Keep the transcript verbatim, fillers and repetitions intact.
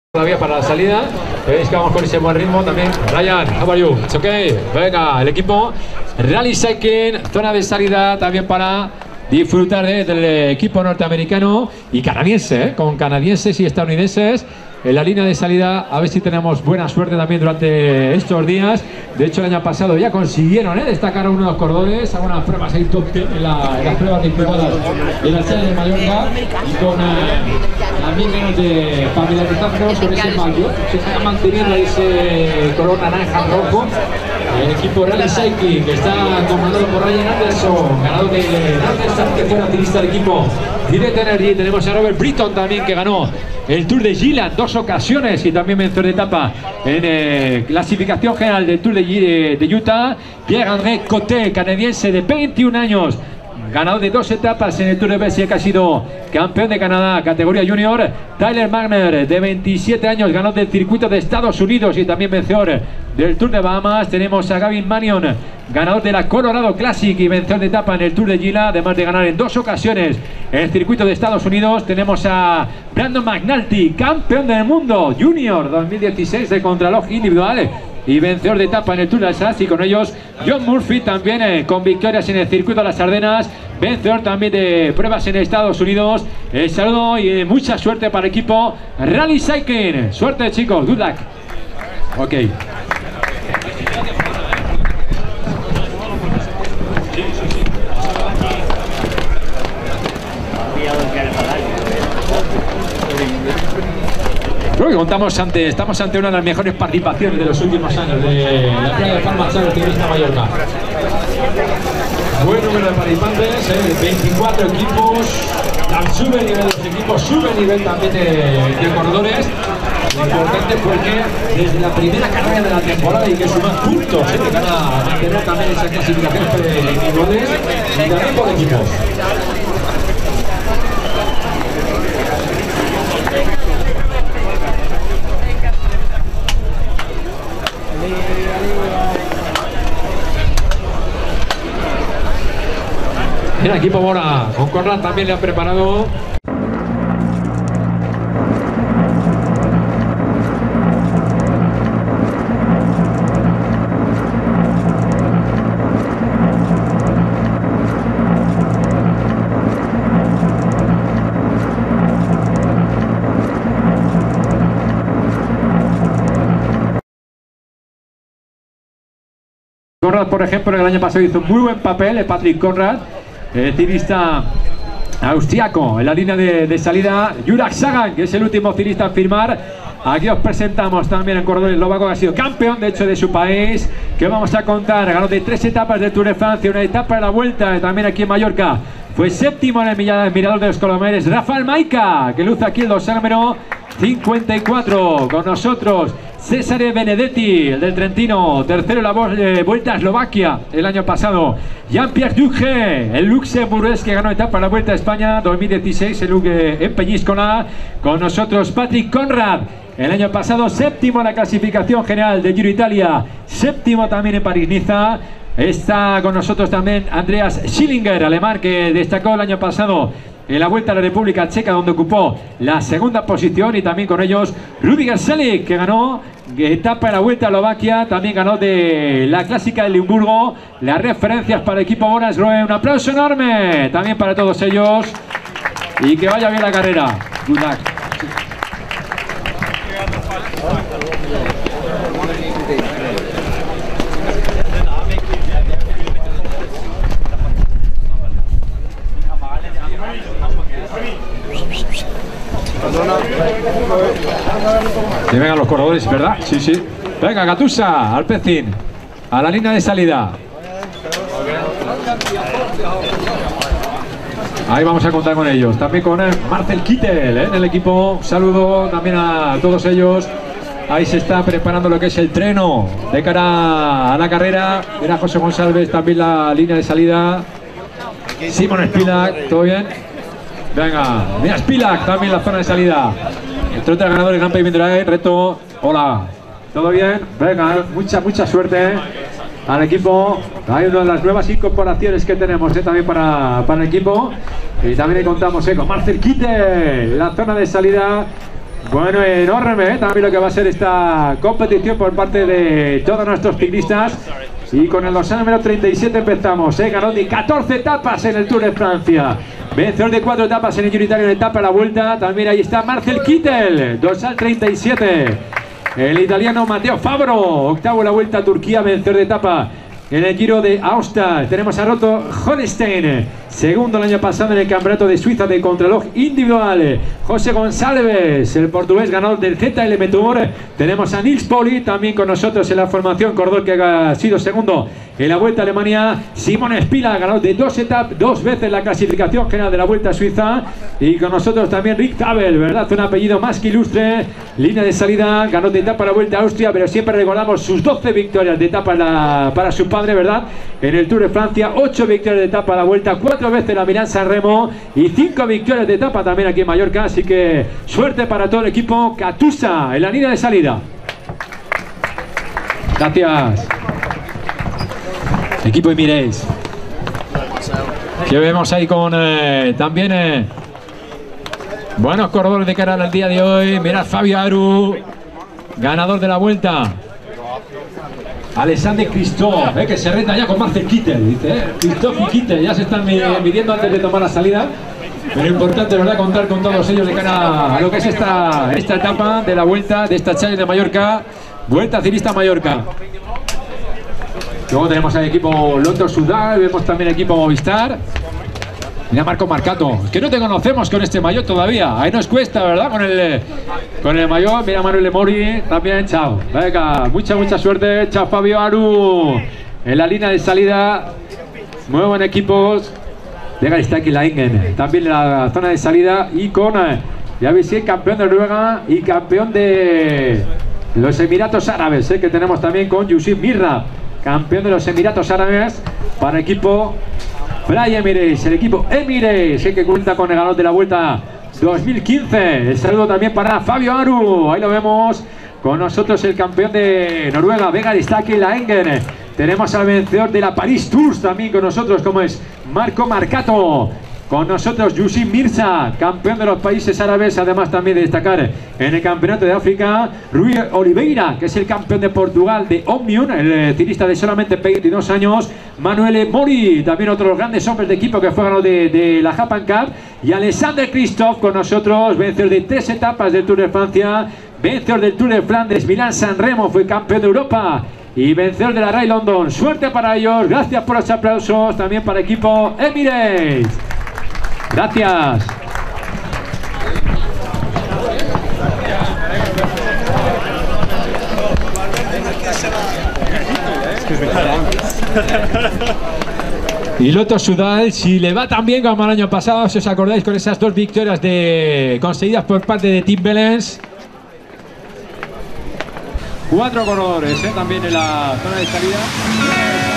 Todavía para la salida, veis que vamos con ese buen ritmo también. Ryan, how are you? It's okay. Venga, el equipo Rally Cycling, zona de salida también para disfrutar de, del equipo norteamericano y canadiense, ¿eh? Con canadienses y estadounidenses en la línea de salida. A ver si tenemos buena suerte también durante estos días. De hecho, el año pasado ya consiguieron ¿eh? destacar a uno de los cordones, algunas pruebas ahí top ten en, la, en las pruebas disputadas en la sede de Mallorca, y con uh, también menos de familiarizarnos con ese maillot. Se está manteniendo ese color naranja rojo. El equipo Rally Cycling, que está comandado por Ryan Anderson, ganador de Anderson, que fue activista del equipo Direct Energy. Tenemos a Robert Britton también, que ganó el Tour de Gila en dos ocasiones y también vencedor de etapa en eh, clasificación general del Tour de, de, de Utah. Pierre-André Coté, canadiense de veintiún años, ganador de dos etapas en el Tour de Bélgica, que ha sido campeón de Canadá, categoría junior. Tyler Magner, de veintisiete años, ganador del circuito de Estados Unidos y también vencedor del Tour de Bahamas. Tenemos a Gavin Manion, ganador de la Colorado Classic y vencedor de etapa en el Tour de Gila, además de ganar en dos ocasiones en el circuito de Estados Unidos. Tenemos a Brandon McNulty, campeón del mundo junior dos mil dieciséis de contrarreloj individual y vencedor de etapa en el Tour de Alsace. Y con ellos John Murphy, también eh, con victorias en el circuito de las Ardenas, vencedor también de pruebas en Estados Unidos. El saludo y eh, mucha suerte para el equipo Rally Cycling. Suerte, chicos, good luck. Ok. Creo que contamos ante, estamos ante una de las mejores participaciones de los últimos años de la playa de Palma de Ciclista Mallorca. Buen número de participantes, ¿eh? veinticuatro equipos. Sube el nivel de los equipos, sube el nivel también de, de corredores. Lo importante fue que desde la primera carrera de la temporada y que suman puntos, ¿eh? que van a mantener también esas clasificaciones individuales y también por equipos. El equipo Bora con Conrad también le ha preparado. Conrad, por ejemplo, el año pasado hizo un muy buen papel, Patrick Conrad, el ciclista austriaco en la línea de, de salida. Juraj Sagan, que es el último ciclista en firmar. Aquí os presentamos también el corredor eslovaco, que ha sido campeón de hecho de su país, que vamos a contar, ganó de tres etapas del Tour de Francia, una etapa de la Vuelta también aquí en Mallorca. Fue séptimo en el Mirador de los Colomeres. Rafael Maica, que luce aquí el dorsal número cincuenta y cuatro. Con nosotros Cesare Benedetti, el del Trentino, tercero en la eh, Vuelta a Eslovaquia el año pasado. Jean-Pierre Duge, el luxemburgués, que ganó etapa en la Vuelta a España dos mil dieciséis el, eh, en Peñíscola. Con nosotros Patrick Conrad, el año pasado séptimo en la clasificación general de Giro Italia, séptimo también en París-Niza. Está con nosotros también Andreas Schillinger, alemán, que destacó el año pasado en la Vuelta a la República Checa, donde ocupó la segunda posición. Y también con ellos Rüdiger Selig, que ganó etapa en la Vuelta a Eslovaquia, también ganó de la Clásica de Limburgo. Las referencias para el equipo Boras Groen. Un aplauso enorme también para todos ellos y que vaya bien la carrera. Good luck. Y vengan los corredores, ¿verdad? Sí, sí. Venga, Gatusa, Alpecin, a la línea de salida. Ahí vamos a contar con ellos. También con el Marcel Kittel, ¿eh? en el equipo. Un saludo también a todos ellos. Ahí se está preparando lo que es el treno de cara a la carrera. Mira José González, también la línea de salida. Simon Spilak, ¿todo bien? Venga, mira Spilak, también la zona de salida. Entre otros ganadores Gran Premio de Drive, reto. Hola, ¿todo bien? Venga, mucha, mucha suerte al equipo. Hay una de las nuevas incorporaciones que tenemos ¿eh? también para, para el equipo. Y también contamos ¿eh? con Marcel Kittel, la zona de salida. Bueno, enorme, ¿eh? También lo que va a ser esta competición por parte de todos nuestros ciclistas. Y con el dorsal número treinta y siete empezamos, ¿eh? Ganó de catorce etapas en el Tour de Francia. Vencedor de cuatro etapas en el Giro Italia en etapa a la vuelta. También ahí está Marcel Kittel, dorsal treinta y siete. El italiano Matteo Fabro, octavo en la vuelta a Turquía, vencedor de etapa en el Giro de Austria. Tenemos a Roto Holstein, segundo el año pasado en el Campeonato de Suiza de contrarreloj individual. José González, el portugués ganador del Z L M Tour. Tenemos a Nils Poli también con nosotros en la formación Cordol, que ha sido segundo en la Vuelta a Alemania. Simón Espila, ganador de dos etapas, dos veces la clasificación general de la Vuelta a Suiza. Y con nosotros también Rick Tabel, ¿verdad? Un apellido más que ilustre. Línea de salida, ganó de etapa a la Vuelta a Austria, pero siempre recordamos sus doce victorias de etapa la, para su padre, ¿verdad? En el Tour de Francia, ocho victorias de etapa a la Vuelta, cuatro veces la Milán San Remo y cinco victorias de etapa también aquí en Mallorca. Así que suerte para todo el equipo Katusha en la línea de salida. Gracias. Equipo Emirates, que vemos ahí con eh, también eh, buenos corredores de cara al día de hoy. Mirad, Fabio Aru, ganador de la Vuelta. Alexander Christophe, eh, que se reta ya con Marcel Kittel, dice, eh. Christophe y Kittel ya se están midiendo antes de tomar la salida. Pero importante, ¿verdad?, contar con todos ellos de cara a lo que es esta, esta etapa de la Vuelta, de esta Challenge de Mallorca, Vuelta Ciclista Mallorca. Luego tenemos al equipo Lotto Sudal, vemos también el equipo Movistar. Mira Marco Marcato, es que no te conocemos con este maillot todavía, ahí nos cuesta, ¿verdad? Con el, con el maillot. Mira Manuel Mori también, chao. Venga, mucha, mucha suerte, chao Fabio Aru. En la línea de salida, muy buen equipo. Venga, está aquí la Ingen, también en la zona de salida. Y con, ya veis, campeón de Noruega y campeón de los Emiratos Árabes, ¿eh? Que tenemos también con Yusuf Mirra, campeón de los Emiratos Árabes para el equipo Fly Emirates, el equipo Emirates, que cuenta con el ganador de la Vuelta dos mil quince. El saludo también para Fabio Aru, ahí lo vemos con nosotros, el campeón de Noruega, Vega Distaki La Engen. Tenemos al vencedor de la Paris Tours también con nosotros, como es Marco Marcato. Con nosotros Yusuf Mirza, campeón de los países árabes, además también de destacar en el Campeonato de África. Rui Oliveira, que es el campeón de Portugal de Omnium, el ciclista de solamente veintidós años. Manuel Mori, también otro de los grandes hombres de equipo que fue ganador de, de la Japan Cup. Y Alexander Christophe con nosotros, vencedor de tres etapas del Tour de Francia, vencedor del Tour de Flandes, Milán San Remo, fue campeón de Europa y vencedor de la Rally London. Suerte para ellos, gracias por los aplausos, también para el equipo Emirates. Gracias. Y Lotto Sudal, si le va tan bien como el año pasado, si os acordáis, con esas dos victorias de, conseguidas por parte de Team Belens. Cuatro corredores, ¿eh? También en la zona de salida.